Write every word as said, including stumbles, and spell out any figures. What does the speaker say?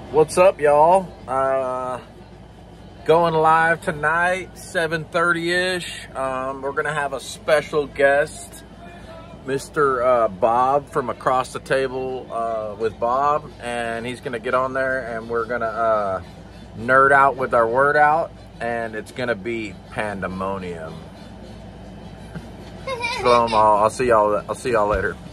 What's up, y'all? Uh, going live tonight, seven thirty-ish. Um, we're gonna have a special guest, Mister Uh, Bob from Across the Table uh, with Bob, and he's gonna get on there, and we're gonna uh, nerd out with our word out, and it's gonna be pandemonium. So um, I'll, I'll see y'all. I'll see y'all later.